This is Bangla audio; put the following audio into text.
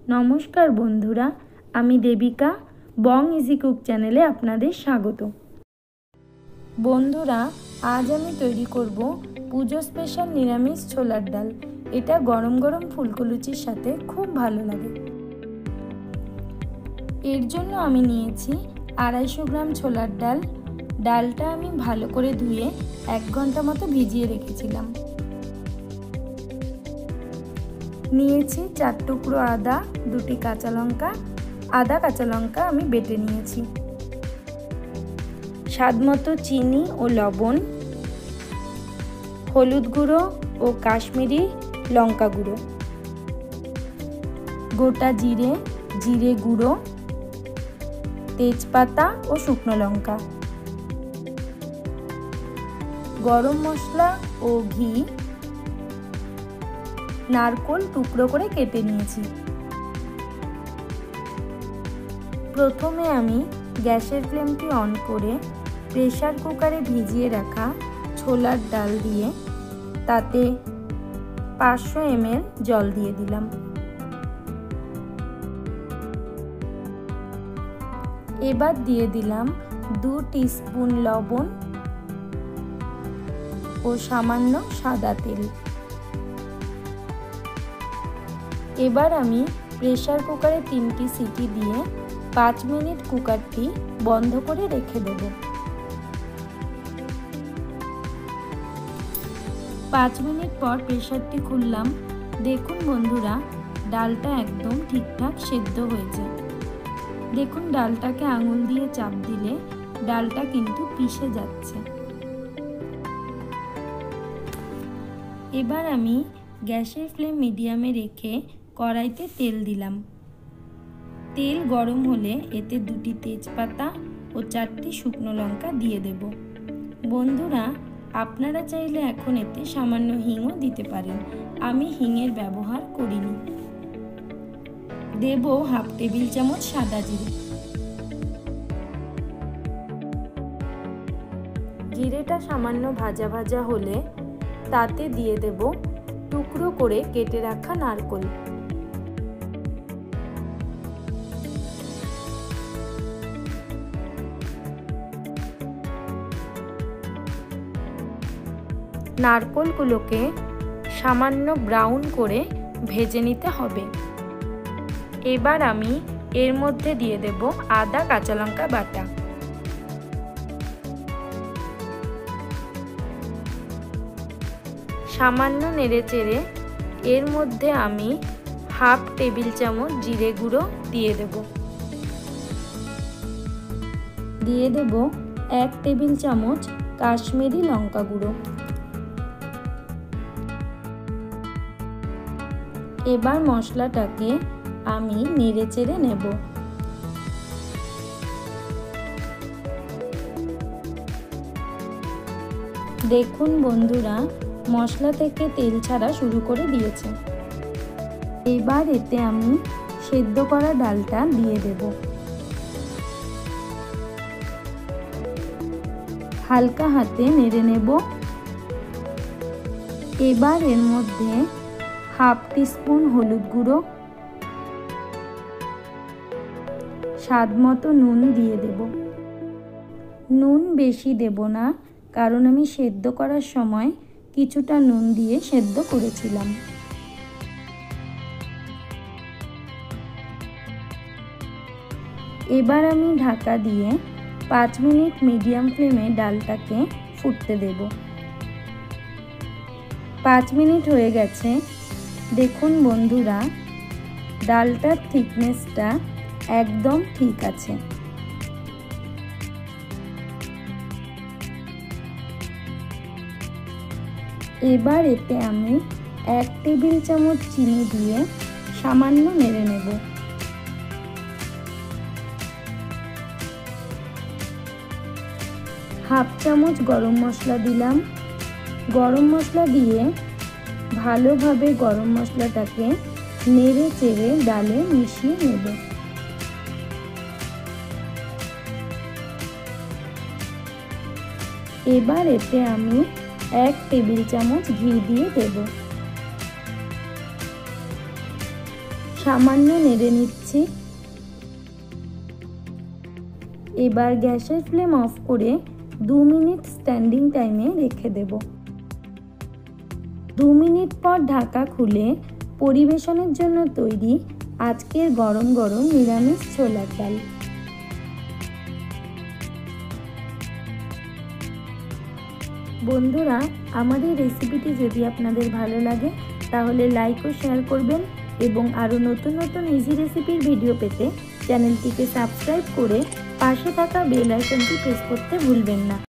नमस्कार बंधुरा, आमी देविका बंग इजी कुक चैनेले आपनादेर स्वागत। बंधुरा आज आमी तैरी करब पुजो स्पेशल निरामिष छोलार डाल। एटा गरम गरम फुलको लुचिर साथे खूब भालो लागे। एर जोन्नो आमी नियेछि 250 ग्राम छोलार डाल। डालटा आमी भालो करे धुए 1 घंटा मतो भिजिए रेखेछिलाम। नियेछि 4 टुकरो आदा, 2टी काँचा लंका। आदा काँचा लंका आमी बेटे नियेछि। स्वादमतो चीनी और लवण, हलुद गुड़ो और काश्मीरी लंका गुड़ो, गोटा जिरे, जिरे गुड़ो, तेजपाता और शुकनो लंका, गरम मशला और घी, नारकोल टुकरो करे केटे निয়েছি। प्रथमे आमी गैसेर फ्लेमटी अन करे प्रेसार कुकारे भिजिए रखा छोलार डाल दिए ताते 500 ml जल दिए दिलाम। एबार दिए दिलाम 2 टीस्पून लवण और सामान्य सादा तेल। एबार आमी प्रेसार कुकारे 3टी सीटी दिए 5 मिनट कुकारटी बंध करे रेखे देब। 5 मिनट पर प्रेसारटी खुललाम। देखुन बंधुरा डालटा एकदम ठीकठाक सेদ্ধ हयेछे। देखुन डालटाके आंगुल दिए चाप दिले डालटा किन्तु पिसे जाच्छे। एबार आमी गैसेर फ्लेम मिडियामे रेखे कड़ाईते तेल दिलाम। तेल गरम होले एते 2टी तेजपाता और 4टी शुकनो लंका दिए देब। बंधुरा आपनारा चाइले एखन एते सामान्य हिंगो दिते पारेन। आमी हिंगेर व्यवहार करिनी। देब हाफ टेबिल चामच सादा जिरे। जिरेटा सामान्य भाजा भाजा होले ताते दिए देब टुकरो करे केटे राखा नारकोल। नारकोलगुलोके सामान्य ब्राउन करे भेजे निते हबे। एबार आमी एर मध्य दिए देब आदा काँचा लंका बाटा। सामान्य नेड़े चेड़े एर मध्य आमी हाफ टेबिल चामच जिरे गुड़ो दिए देब। दिए देब 1 टेबिल चामच काश्मीरी लंका गुड़ो। एबार मशलाटाके आमी नेड़े चेड़े नेब। देखुन बंधुरा मशला थेके तेल छाड़ा शुरू करे दिएছে। एबार एते आमी सेদ্ধ करा डालटा दिए देब। हालका हाथे नेड़े नेब। एबार एर मध्य हाफ टीस्पून हलुद गुड़ो, स्वादमतो नुन दिए देब। नुन बेशी देब ना, कारण आमी सेদ্ধ करार समय किछुटा नुन दिए सेদ্ধ करेछिलाम। एबार आमी ढाका दिए 5 मिनट मीडियम फ्लेमे डालटाके फुटते देब। 5 मिनट हये गेछे। देखुन बंधुरा डालटार थिकनेसटा एकदम ठीक आछे। एबार एते आमी 1 टेबिल चामच चीनी दिए सामान्य नेड़े नेब। हाफ चामच गरम मशला दिलाम। गरम मशला दिए भालोभाबे गरम मशलाटाके नेड़े चेड़े डाले मिशिए नेब। एबार एते आमी 1 टेबिल चामच घी दिए देब। সামান্য নেড়ে নিচ্ছি। এবার গ্যাসের ফ্লেম অফ করে 2 মিনিট স্ট্যান্ডিং টাইমে রেখে দেব। 2 মিনিট পর ঢাকা খুলে পরিবেশনের জন্য তৈরি আজকের গরম গরম নিরামিষ ছোলার ডাল। বন্ধুরা, আমার এই রেসিপিটি যদি আপনাদের ভালো লাগে তাহলে লাইক ও শেয়ার করবেন এবং আরও নতুন নতুন ইজি রেসিপির ভিডিও পেতে চ্যানেলটিকে সাবস্ক্রাইব করে পাশে থাকা বেল আইকনটি প্রেস করতে ভুলবেন না।